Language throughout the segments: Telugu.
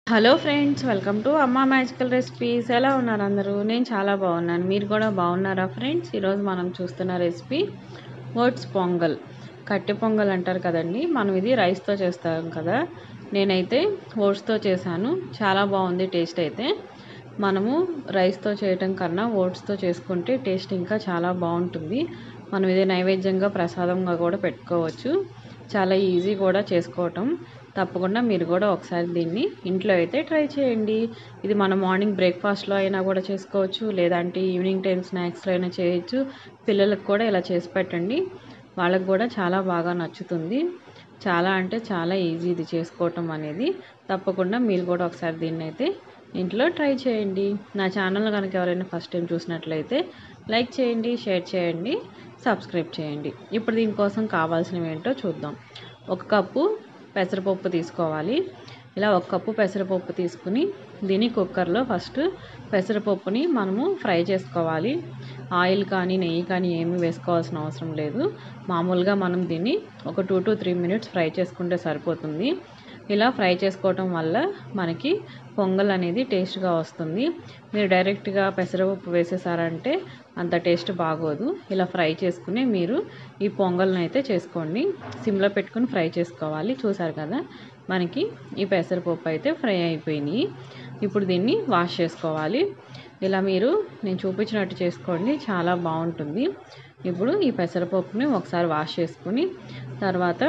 హలో ఫ్రెండ్స్, వెల్కమ్ టు అమ్మ మ్యాజికల్ రెసిపీస్. ఎలా ఉన్నారు అందరూ? నేను చాలా బాగున్నాను. మీరు కూడా బాగున్నారా ఫ్రెండ్స్? ఈరోజు మనం చూస్తున్న రెసిపీ ఓట్స్ పొంగల్. కట్టె పొంగల్ అంటారు కదండి, మనం ఇది రైస్తో చేస్తాం కదా. నేనైతే ఓట్స్తో చేశాను. చాలా బాగుంది టేస్ట్ అయితే. మనము రైస్తో చేయటం కన్నా ఓట్స్తో చేసుకుంటే టేస్ట్ ఇంకా చాలా బాగుంటుంది. మనం ఇది నైవేద్యంగా ప్రసాదంగా కూడా పెట్టుకోవచ్చు. చాలా ఈజీ కూడా చేసుకోవటం. తప్పకుండా మీరు కూడా ఒకసారి దీన్ని ఇంట్లో అయితే ట్రై చేయండి. ఇది మనం మార్నింగ్ బ్రేక్ఫాస్ట్లో అయినా కూడా చేసుకోవచ్చు, లేదంటే ఈవినింగ్ టైం స్నాక్స్లో అయినా చేయొచ్చు. పిల్లలకు కూడా ఇలా చేసి పెట్టండి, వాళ్ళకు కూడా చాలా బాగా నచ్చుతుంది. చాలా అంటే చాలా ఈజీ ఇది చేసుకోవటం అనేది. తప్పకుండా మీరు కూడా ఒకసారి దీన్ని అయితే ఇంట్లో ట్రై చేయండి. నా ఛానల్ కనుక ఎవరైనా ఫస్ట్ టైం చూసినట్లయితే లైక్ చేయండి, షేర్ చేయండి, సబ్స్క్రైబ్ చేయండి. ఇప్పుడు దీనికోసం కావాల్సినవి ఏంటో చూద్దాం. 1 కప్పు పెసరపప్పు తీసుకోవాలి. ఇలా 1 కప్పు పెసరపప్పు తీసుకుని దీన్ని కుక్కర్లో ఫస్ట్ పెసరపప్పుని మనము ఫ్రై చేసుకోవాలి. ఆయిల్ కానీ నెయ్యి కానీ ఏమీ వేసుకోవాల్సిన అవసరం లేదు. మామూలుగా మనం దీన్ని ఒక 2 to 3 minutes ఫ్రై చేసుకుంటే సరిపోతుంది. ఇలా ఫ్రై చేసుకోవటం వల్ల మనకి పొంగల్ అనేది టేస్ట్గా వస్తుంది. మీరు డైరెక్ట్గా పెసరపప్పు వేసేసారంటే అంత టేస్ట్ బాగోదు. ఇలా ఫ్రై చేసుకుని మీరు ఈ పొంగల్ని అయితే చేసుకోండి. సిమ్లో పెట్టుకుని ఫ్రై చేసుకోవాలి. చూసారు కదా, మనకి ఈ పెసరపప్పు అయితే ఫ్రై అయిపోయినాయి. ఇప్పుడు దీన్ని వాష్ చేసుకోవాలి. ఇలా మీరు నేను చూపించినట్టు చేసుకోండి, చాలా బాగుంటుంది. ఇప్పుడు ఈ పెసరపప్పుని ఒకసారి వాష్ చేసుకుని తర్వాత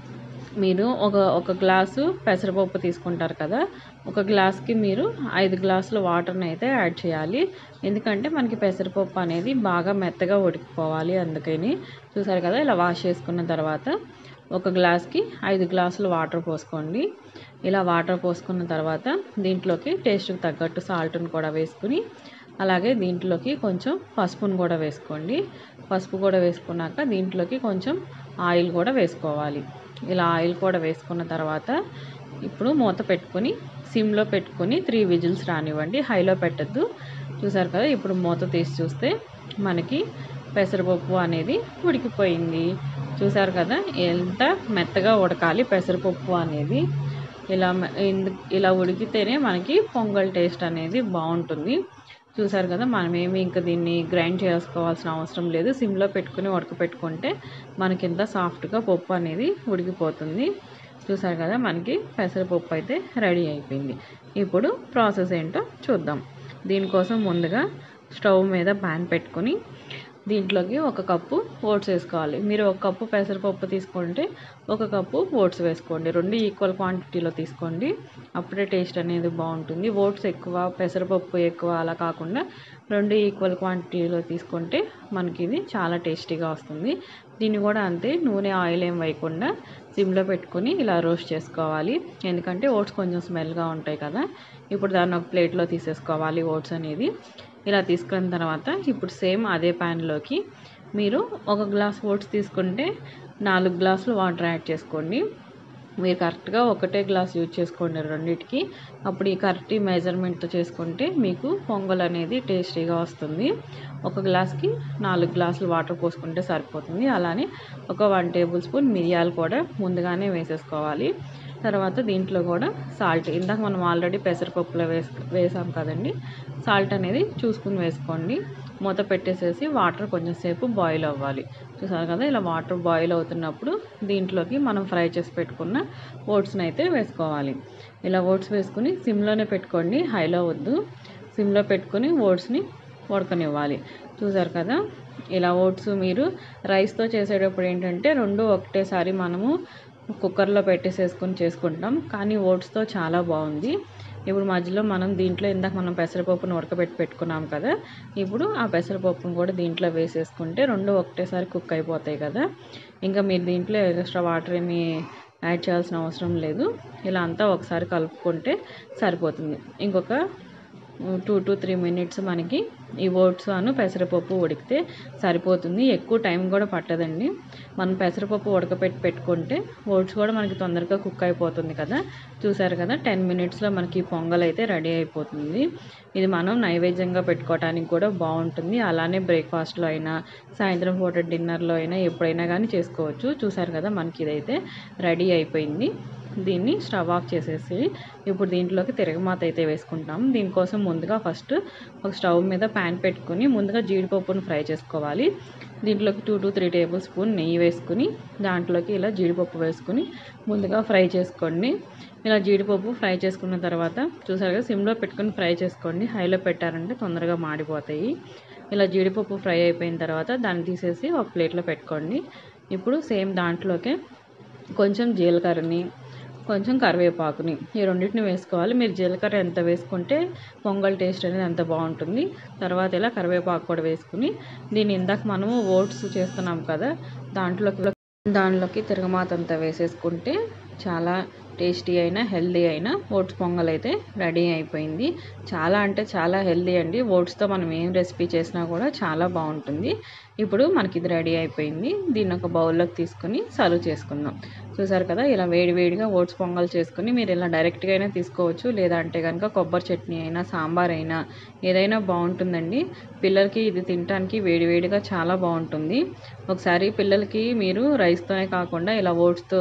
మీరు ఒక గ్లాసు పెసరపప్పు తీసుకుంటారు కదా, ఒక గ్లాస్కి మీరు 5 గ్లాసుల వాటర్ని అయితే యాడ్ చేయాలి. ఎందుకంటే మనకి పెసరపప్పు అనేది బాగా మెత్తగా ఉడికిపోవాలి. అందుకని చూసారు కదా, ఇలా వాష్ చేసుకున్న తర్వాత ఒక గ్లాస్కి 5 గ్లాసులు వాటర్ పోసుకోండి. ఇలా వాటర్ పోసుకున్న తర్వాత దీంట్లోకి టేస్ట్కి తగ్గట్టు సాల్ట్ని కూడా వేసుకుని, అలాగే దీంట్లోకి కొంచెం పసుపును కూడా వేసుకోండి. పసుపు కూడా వేసుకున్నాక దీంట్లోకి కొంచెం ఆయిల్ కూడా వేసుకోవాలి. ఇలా ఆయిల్ కూడా వేసుకున్న తర్వాత ఇప్పుడు మూత పెట్టుకొని సిమ్లో పెట్టుకొని 3 విజిల్స్ రానివ్వండి, హైలో పెట్టద్దు. చూసారు కదా, ఇప్పుడు మూత తీసి చూస్తే మనకి పెసరపప్పు అనేది ఉడికిపోయింది. చూసారు కదా, ఎంత మెత్తగా ఉడకాలి పెసరపప్పు అనేది. ఇలా ఉడికితేనే మనకి పొంగల్ టేస్ట్ అనేది బాగుంటుంది. చూసారు కదా, మనమేమి ఇంకా దీన్ని గ్రైండ్ చేసుకోవాల్సిన అవసరం లేదు. సిమ్లో పెట్టుకుని ఉడకపెట్టుకుంటే మనకి ఇంత సాఫ్ట్గా పప్పు అనేది ఉడికిపోతుంది. చూసారు కదా, మనకి పెసరపప్పు అయితే రెడీ అయిపోయింది. ఇప్పుడు ప్రాసెస్ ఏంటో చూద్దాం. దీనికోసం ముందుగా స్టవ్ మీద ప్యాన్ పెట్టుకొని దీంట్లోకి 1 కప్పు ఓట్స్ వేసుకోవాలి. మీరు 1 కప్పు పెసరపప్పు తీసుకుంటే 1 కప్పు ఓట్స్ వేసుకోండి. 2 ఈక్వల్ క్వాంటిటీలో తీసుకోండి, అప్పుడే టేస్ట్ అనేది బాగుంటుంది. ఓట్స్ ఎక్కువ పెసరపప్పు ఎక్కువ అలా కాకుండా 2 ఈక్వల్ క్వాంటిటీలో తీసుకుంటే మనకి ఇది చాలా టేస్టీగా వస్తుంది. దీన్ని కూడా అంతే, నూనె ఆయిల్ ఏం వేయకుండా సిమ్లో పెట్టుకొని ఇలా రోస్ట్ చేసుకోవాలి. ఎందుకంటే ఓట్స్ కొంచెం స్మెల్గా ఉంటాయి కదా. ఇప్పుడు దాన్ని ఒక ప్లేట్లో తీసేసుకోవాలి ఓట్స్ అనేది. ఇలా తీసుకున్న తర్వాత ఇప్పుడు సేమ్ అదే ప్యాన్లోకి మీరు 1 గ్లాస్ ఓట్స్ తీసుకుంటే 4 గ్లాసులు వాటర్ యాడ్ చేసుకోండి. మీరు కరెక్ట్గా ఒకటే గ్లాస్ యూజ్ చేసుకోండి రెండింటికి. అప్పుడు ఈ కరెక్ట్ మెజర్మెంట్తో చేసుకుంటే మీకు పొంగల్ అనేది టేస్టీగా వస్తుంది. 1 గ్లాస్కి 4 గ్లాసులు వాటర్ పోసుకుంటే సరిపోతుంది. అలానే ఒక 1 టేబుల్ స్పూన్ మిరియాలు కూడా ముందుగానే వేసేసుకోవాలి. తర్వాత దీంట్లో కూడా సాల్ట్, ఇందాక మనం ఆల్రెడీ పెసరపప్పులో వేసాం కదండి, సాల్ట్ అనేది చూసుకుని వేసుకోండి. మూత పెట్టేసేసి వాటర్ కొంచెం సేపు బాయిల్ అవ్వాలి. చూసారు కదా, ఇలా వాటర్ బాయిల్ అవుతున్నప్పుడు దీంట్లోకి మనం ఫ్రై చేసి పెట్టుకున్న ఓట్స్ని అయితే వేసుకోవాలి. ఇలా ఓట్స్ వేసుకుని సిమ్లోనే పెట్టుకోండి, హైలో వద్దు. సిమ్లో పెట్టుకుని ఓట్స్ని ఉడకనివ్వాలి. చూసారు కదా, ఇలా ఓట్స్ మీరు రైస్తో చేసేటప్పుడు ఏంటంటే 2 ఒకటేసారి మనము కుక్కర్లో పెట్టేసేసుకొని చేసుకుంటాం, కానీ ఓట్స్తో చాలా బాగుంది. ఇప్పుడు మధ్యలో మనం దీంట్లో ఇందాక మనం పెసరపప్పును ఉడకబెట్టి పెట్టుకున్నాం కదా, ఇప్పుడు ఆ పెసరపప్పును కూడా దీంట్లో వేసేసుకుంటే 2 ఒకటేసారి కుక్ అయిపోతాయి కదా. ఇంకా మీరు దీంట్లో ఎక్స్ట్రా వాటర్ ఏమీ యాడ్ చేయాల్సిన అవసరం లేదు. ఇలా అంతా ఒకసారి కలుపుకుంటే సరిపోతుంది. ఇంకొక 2 to 3 minutes మనకి ఈ ఓట్స్ పెసరపప్పు ఉడికితే సరిపోతుంది. ఎక్కువ టైం కూడా పట్టదండి. మనం పెసరపప్పు ఉడకపెట్టి పెట్టుకుంటే ఓట్స్ కూడా మనకి తొందరగా కుక్ అయిపోతుంది కదా. చూసారు కదా, 10 minutesలో మనకి పొంగల్ అయితే రెడీ అయిపోతుంది. ఇది మనం నైవేద్యంగా పెట్టుకోవడానికి కూడా బాగుంటుంది. అలానే బ్రేక్ఫాస్ట్లో అయినా, సాయంత్రం పూట డిన్నర్లో అయినా, ఎప్పుడైనా కానీ చేసుకోవచ్చు. చూసారు కదా, మనకి ఇదైతే రెడీ అయిపోయింది. దీన్ని స్టవ్ ఆఫ్ చేసేసి ఇప్పుడు దీంట్లోకి తిరగమాత అయితే వేసుకుంటాం. దీనికోసం ముందుగా ఫస్ట్ ఒక స్టవ్ మీద ప్యాన్ పెట్టుకుని ముందుగా జీడిపప్పును ఫ్రై చేసుకోవాలి. దీంట్లోకి 2 to 3 టేబుల్ స్పూన్ నెయ్యి వేసుకుని దాంట్లోకి ఇలా జీడిపప్పు వేసుకుని ముందుగా ఫ్రై చేసుకోండి. ఇలా జీడిపప్పు ఫ్రై చేసుకున్న తర్వాత చూసారు కదా, సిమ్లో పెట్టుకుని ఫ్రై చేసుకోండి. హైలో పెట్టారంటే తొందరగా మాడిపోతాయి. ఇలా జీడిపప్పు ఫ్రై అయిపోయిన తర్వాత దాన్ని తీసేసి ఒక ప్లేట్లో పెట్టుకోండి. ఇప్పుడు సేమ్ దాంట్లోకే కొంచెం జీలకర్రని, కొంచెం కరివేపాకుని ఈ రెండింటిని వేసుకోవాలి. మీరు జీలకర్ర ఎంత వేసుకుంటే పొంగల్ టేస్ట్ అనేది అంత బాగుంటుంది. తర్వాత ఇలా కరివేపాకు కూడా వేసుకుని దీన్ని ఇందాక మనము ఓట్స్ చేస్తున్నాం కదా, దాంట్లోకి తిరగమాత అంతా వేసేసుకుంటే చాలా టేస్టీ అయిన హెల్దీ అయిన ఓట్స్ పొంగల్ అయితే రెడీ అయిపోయింది. చాలా అంటే చాలా హెల్దీ అండి. ఓట్స్తో మనం ఏం రెసిపీ చేసినా కూడా చాలా బాగుంటుంది. ఇప్పుడు మనకి ఇది రెడీ అయిపోయింది. దీన్ని ఒక బౌల్లోకి తీసుకొని సర్వ్ చేసుకుందాం. చూసారు కదా, ఇలా వేడివేడిగా ఓట్స్ పొంగల్ చేసుకుని మీరు ఇలా డైరెక్ట్గా అయినా తీసుకోవచ్చు, లేదా అంటే కనుక కొబ్బరి చట్నీ అయినా సాంబార్ అయినా ఏదైనా బాగుంటుందండి. పిల్లలకి ఇది తినడానికి వేడివేడిగా చాలా బాగుంటుంది. ఒకసారి పిల్లలకి మీరు రైస్తోనే కాకుండా ఇలా ఓట్స్తో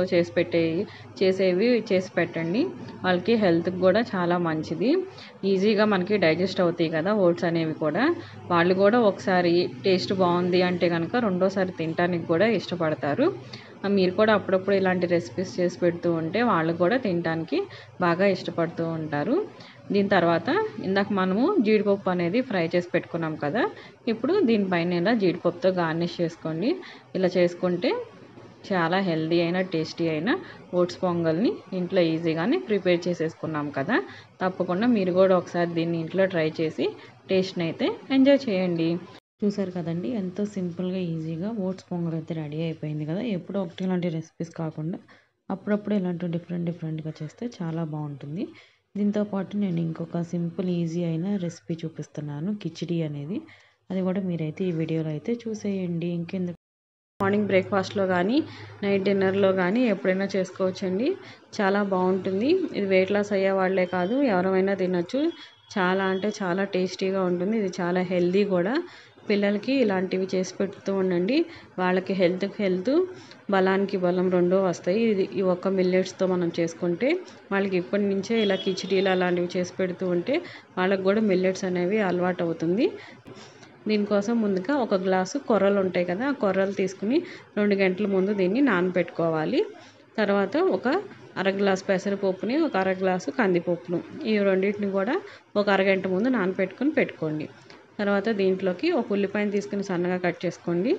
చేసేవి చేసి పెట్టండి. వాళ్ళకి హెల్త్కి కూడా చాలా మంచిది. ఈజీగా మనకి డైజెస్ట్ అవుతాయి కదా ఓట్స్ అనేవి కూడా. వాళ్ళు కూడా ఒకసారి టేస్ట్ బాగుంది అంటే కనుక రెండోసారి తినడానికి కూడా ఇష్టపడతారు. మీరు కూడా అప్పుడప్పుడు ఇలాంటి రెసిపీస్ చేసి పెడుతూ ఉంటే వాళ్ళు కూడా తినడానికి బాగా ఇష్టపడుతూ ఉంటారు. దీని తర్వాత ఇందాక మనము జీడిపప్పు అనేది ఫ్రై చేసి పెట్టుకున్నాం కదా, ఇప్పుడు దీనిపైన ఇలా జీడిపప్పుతో గార్నిష్ చేసుకోండి. ఇలా చేసుకుంటే చాలా హెల్దీ అయిన టేస్టీ అయిన ఓట్స్ పొంగల్ని ఇంట్లో ఈజీగానే ప్రిపేర్ చేసేసుకున్నాం కదా. తప్పకుండా మీరు కూడా ఒకసారి దీన్ని ఇంట్లో ట్రై చేసి టేస్ట్ని అయితే ఎంజాయ్ చేయండి. చూసారు కదండి, ఎంతో సింపుల్గా ఈజీగా ఓట్స్ పొంగల్ అయితే రెడీ అయిపోయింది కదా. ఎప్పుడో ఒకటి ఇలాంటి రెసిపీస్ కాకుండా అప్పుడప్పుడు ఇలాంటి డిఫరెంట్గా చేస్తే చాలా బాగుంటుంది. దీంతోపాటు నేను ఇంకొక సింపుల్ ఈజీ అయిన రెసిపీ చూపిస్తున్నాను, కిచిడి అనేది. అది కూడా మీరైతే ఈ వీడియోలో అయితే చూసేయండి. ఇంకెందుకు, మార్నింగ్ బ్రేక్ఫాస్ట్లో కానీ నైట్ డిన్నర్లో కానీ ఎప్పుడైనా చేసుకోవచ్చండి. చాలా బాగుంటుంది. ఇది వెయిట్ లాస్ అయ్యే వాళ్ళే కాదు, ఎవరైనా తినొచ్చు. చాలా అంటే చాలా టేస్టీగా ఉంటుంది. ఇది చాలా హెల్దీ కూడా. పిల్లలకి ఇలాంటివి చేసి పెడుతూ ఉండండి. వాళ్ళకి హెల్త్, బలానికి బలం రెండూ వస్తాయి. ఈ ఒక్క మిల్లెట్స్తో మనం చేసుకుంటే వాళ్ళకి ఇప్పటి నుంచే ఇలా కిచిడీలు అలాంటివి చేసి పెడుతూ ఉంటే వాళ్ళకి కూడా మిల్లెట్స్ అనేవి అలవాటు అవుతుంది. దీనికోసం ముందుగా ఒక గ్లాసు కొర్రలు ఉంటాయి కదా, ఆ కొర్రలు తీసుకుని 2 గంటల ముందు దీన్ని నానబెట్టుకోవాలి. తర్వాత ఒక అర గ్లాసు పెసరపప్పుని, ఒక అర గ్లాసు కందిపప్పును, ఈ రెండింటిని కూడా ఒక అరగంట ముందు పెట్టుకోండి. తర్వాత దీంట్లోకి ఒక ఉల్లిపాయను తీసుకుని సన్నగా కట్ చేసుకోండి.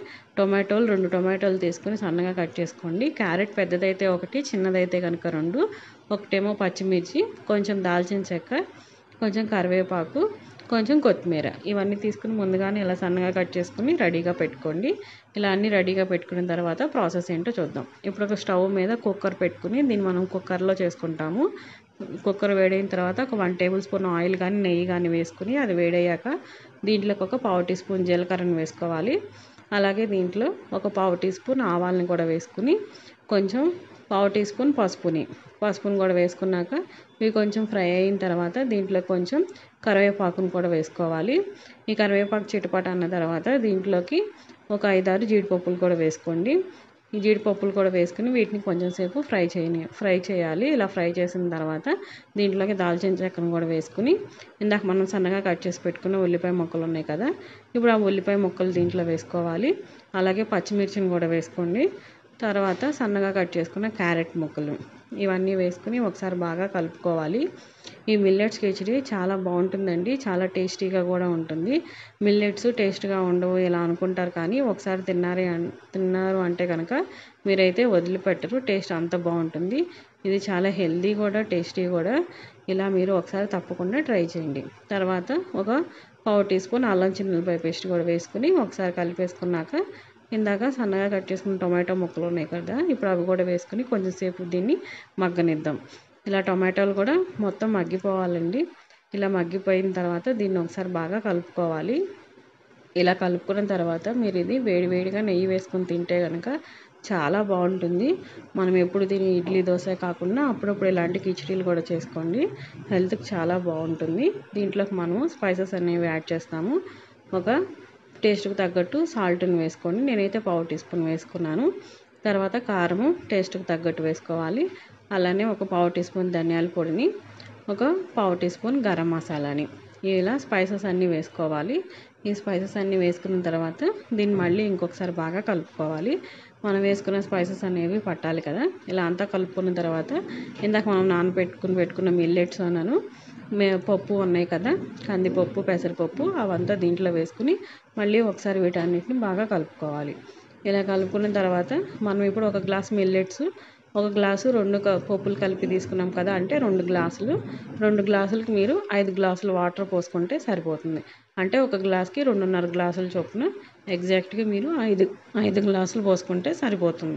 2 టొమాటోలు తీసుకుని సన్నగా కట్ చేసుకోండి. క్యారెట్ పెద్దదైతే ఒకటి, చిన్నదైతే కనుక 2. ఒకటేమో పచ్చిమిర్చి, కొంచెం దాల్చిన చెక్క, కొంచెం కరివేపాకు, కొంచెం కొత్తిమీర, ఇవన్నీ తీసుకుని ముందుగానే ఇలా సన్నగా కట్ చేసుకుని రెడీగా పెట్టుకోండి. ఇలా అన్నీ రెడీగా పెట్టుకున్న తర్వాత ప్రాసెస్ ఏంటో చూద్దాం. ఇప్పుడు ఒక స్టవ్ మీద కుక్కర్ పెట్టుకుని దీన్ని మనం కుక్కర్లో చేసుకుంటాము. కుక్కర్ వేడైన తర్వాత ఒక 1 టేబుల్ స్పూన్ ఆయిల్ కానీ నెయ్యి కానీ వేసుకుని అది వేడయ్యాక దీంట్లోకి ఒక 1/4 టీ స్పూన్ జీలకర్రను వేసుకోవాలి. అలాగే దీంట్లో ఒక 1/4 టీ స్పూన్ ఆవాలని కూడా వేసుకుని కొంచెం 1/4 టీ స్పూన్ పసుపును కూడా వేసుకున్నాక ఇవి కొంచెం ఫ్రై అయిన తర్వాత దీంట్లో కొంచెం కరివేపాకును కూడా వేసుకోవాలి. ఈ కరివేపాకు చిటపట అన్న తర్వాత దీంట్లోకి ఒక 5-6 జీడిపప్పులు కూడా వేసుకోండి. ఈ జీడిపప్పులు కూడా వేసుకుని వీటిని కొంచెం సేపు ఫ్రై చేయాలి. ఇలా ఫ్రై చేసిన తర్వాత దీంట్లోకి దాల్చిన చెక్కను కూడా వేసుకుని ఇందాక మనం సన్నగా కట్ చేసి పెట్టుకున్న ఉల్లిపాయ ముక్కలు ఉన్నాయి కదా, ఇప్పుడు ఆ ఉల్లిపాయ ముక్కలు దీంట్లో వేసుకోవాలి. అలాగే పచ్చిమిర్చిని కూడా వేసుకోండి. తర్వాత సన్నగా కట్ చేసుకున్న క్యారెట్ ముక్కలు ఇవన్నీ వేసుకుని ఒకసారి బాగా కలుపుకోవాలి. ఈ మిల్లెట్స్ కిచిడి చాలా బాగుంటుందండి, చాలా టేస్టీగా కూడా ఉంటుంది. మిల్లెట్స్ టేస్ట్గా ఉండవు ఇలా అనుకుంటారు, కానీ ఒకసారి తిన్నారు అంటే కనుక మీరైతే వదిలిపెట్టరు. టేస్ట్ అంత బాగుంటుంది. ఇది చాలా హెల్దీ కూడా, టేస్టీ కూడా. ఇలా మీరు ఒకసారి తప్పకుండా ట్రై చేయండి. తర్వాత ఒక 1/4 టీ స్పూన్ అల్లం చిన్నులపాయ పేస్ట్ కూడా వేసుకుని ఒకసారి కలిపేసుకున్నాక ఇందాక సన్నగా కట్ చేసుకున్న టొమాటో ముక్కలు ఉన్నాయి కదా, ఇప్పుడు అవి కూడా వేసుకుని కొంచెం సేపు దీన్ని మగ్గనిద్దాం. ఇలా టొమాటోలు కూడా మొత్తం మగ్గిపోవాలండి. ఇలా మగ్గిపోయిన తర్వాత దీన్ని ఒకసారి బాగా కలుపుకోవాలి. ఇలా కలుపుకున్న తర్వాత మీరు ఇది వేడివేడిగా నెయ్యి వేసుకొని తింటే కనుక చాలా బాగుంటుంది. మనం ఎప్పుడు తిని ఇడ్లీ దోశ కాకుండా అప్పుడప్పుడు ఇలాంటి కిచిడీలు కూడా చేసుకోండి. హెల్త్కి చాలా బాగుంటుంది. దీంట్లోకి మనము స్పైసెస్ అనేవి యాడ్ చేస్తాము. ఒక టేస్ట్కి తగ్గట్టు సాల్ట్ని వేసుకోండి. నేనైతే 1/4 టీ స్పూన్ వేసుకున్నాను. తర్వాత కారము టేస్ట్కి తగ్గట్టు వేసుకోవాలి. అలానే ఒక పావు టీ స్పూన్ ధనియాల పొడిని, ఒక పావు టీ స్పూన్ గరం మసాలాని ఇలా స్పైసెస్ అన్నీ వేసుకోవాలి. ఈ స్పైసెస్ అన్నీ వేసుకున్న తర్వాత దీన్ని మళ్ళీ ఇంకొకసారి బాగా కలుపుకోవాలి. మనం వేసుకున్న స్పైసెస్ అనేవి పట్టాలి కదా. ఇలా అంతా కలుపుకున్న తర్వాత ఇందాక మనం పెట్టుకున్న మిల్లెట్స్ అన్నాను పప్పు ఉన్నాయి కదా, కందిపప్పు, పెసరపప్పు అవంతా దీంట్లో వేసుకుని మళ్ళీ ఒకసారి వీటన్నిటిని బాగా కలుపుకోవాలి. ఇలా కలుపుకున్న తర్వాత మనం ఇప్పుడు ఒక గ్లాస్ మిల్లెట్స్, ఒక గ్లాసు 2 పప్పులు కలిపి తీసుకున్నాం కదా, అంటే 2 గ్లాసులకి మీరు 5 గ్లాసులు వాటర్ పోసుకుంటే సరిపోతుంది. అంటే ఒక గ్లాస్కి 2.5 గ్లాసుల చొప్పున ఎగ్జాక్ట్గా మీరు 5 గ్లాసులు పోసుకుంటే సరిపోతుంది.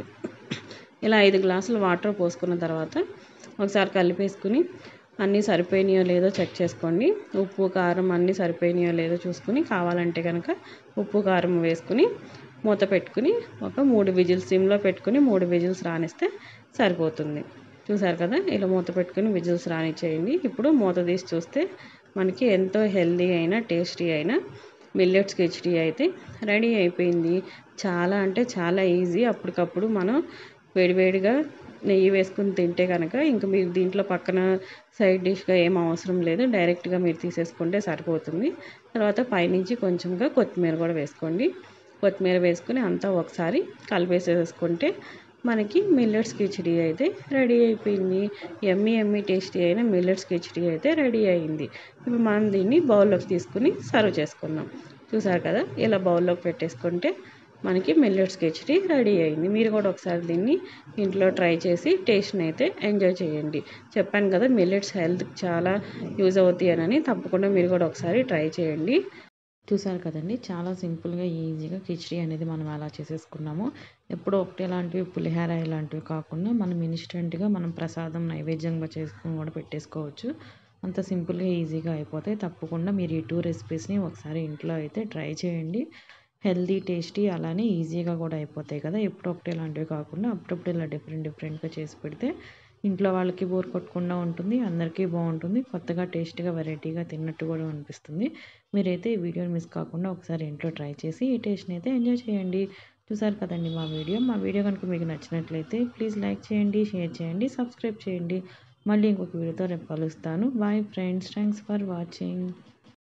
ఇలా 5 గ్లాసులు వాటర్ పోసుకున్న తర్వాత ఒకసారి కలిపేసుకుని అన్నీ సరిపోయినాయో లేదో చెక్ చేసుకోండి. ఉప్పు కారం అన్నీ సరిపోయినాయో లేదో చూసుకుని కావాలంటే కనుక ఉప్పు కారం వేసుకుని మూత పెట్టుకుని ఒక 3 విజిల్స్ సిమ్లో పెట్టుకుని 3 విజిల్స్ రానిస్తే సరిపోతుంది. చూసారు కదా, ఇలా మూత పెట్టుకుని విజిల్స్ రానిచ్చేయండి. ఇప్పుడు మూత తీసి చూస్తే మనకి ఎంతో హెల్దీ అయిన టేస్టీ అయిన మిల్లెట్స్ కిచిడి అయితే రెడీ అయిపోయింది. చాలా అంటే చాలా ఈజీ. అప్పటికప్పుడు మనం వేడివేడిగా నెయ్యి వేసుకుని తింటే కనుక ఇంక మీరు దీంట్లో పక్కన సైడ్ డిష్గా ఏం అవసరం లేదు. డైరెక్ట్గా మీరు తీసేసుకుంటే సరిపోతుంది. తర్వాత పైనుంచి కొంచెంగా కొత్తిమీర కూడా వేసుకోండి. కొత్తిమీర వేసుకుని అంతా ఒకసారి కలిపేసేసుకుంటే మనకి మిల్లెట్స్ కిచిడి అయితే రెడీ అయిపోయింది. ఎమ్మీ టేస్టీ అయిన మిల్లెట్స్ కిచిడి అయితే రెడీ అయింది. ఇప్పుడు మనం దీన్ని బౌల్లోకి తీసుకుని సర్వ్ చేసుకుందాం. చూసారు కదా, ఇలా బౌల్లోకి పెట్టేసుకుంటే మనకి మిల్లెట్స్ కిచిడి రెడీ అయింది. మీరు కూడా ఒకసారి దీన్ని ఇంట్లో ట్రై చేసి టేస్ట్ని అయితే ఎంజాయ్ చేయండి. చెప్పాను కదా, మిల్లెట్స్ హెల్త్కి చాలా యూజ్ అవుతాయని. తప్పకుండా మీరు కూడా ఒకసారి ట్రై చేయండి. చూసారు కదండి, చాలా సింపుల్గా ఈజీగా కిచిడి అనేది మనం ఎలా చేసేసుకున్నాము. ఎప్పుడో ఒకటి ఇలాంటివి పులిహార ఇలాంటివి కాకుండా మనం ఇన్స్టెంట్గా మనం ప్రసాదం నైవేద్యంగా చేసుకుని కూడా పెట్టేసుకోవచ్చు. అంత సింపుల్గా ఈజీగా అయిపోతాయి. తప్పకుండా మీరు ఈ 2 రెసిపీస్ని ఒకసారి ఇంట్లో అయితే ట్రై చేయండి. హెల్దీ టేస్టీ అలానే ఈజీగా కూడా అయిపోతాయి కదా. ఎప్పుడో ఒకటి ఇలాంటివి కాకుండా అప్పుడప్పుడు ఇలా డిఫరెంట్గా చేసి పెడితే ఇంట్లో వాళ్ళకి బోర్ కొట్టకుండా ఉంటుంది, అందరికీ బాగుంటుంది, కొత్తగా టేస్ట్గా వెరైటీగా తిన్నట్టు కూడా అనిపిస్తుంది. మీరైతే ఈ వీడియోని మిస్ కాకుండా ఒకసారి ఇంట్లో ట్రై చేసి ఈ టేస్ట్ని అయితే ఎంజాయ్ చేయండి. చూసారు కదండి మా వీడియో కనుక మీకు నచ్చినట్లయితే ప్లీజ్ లైక్ చేయండి, షేర్ చేయండి, సబ్స్క్రైబ్ చేయండి. మళ్ళీ ఇంకొక వీడియోతో రేపు కలుస్తాను. Bye friends, thanks for watching.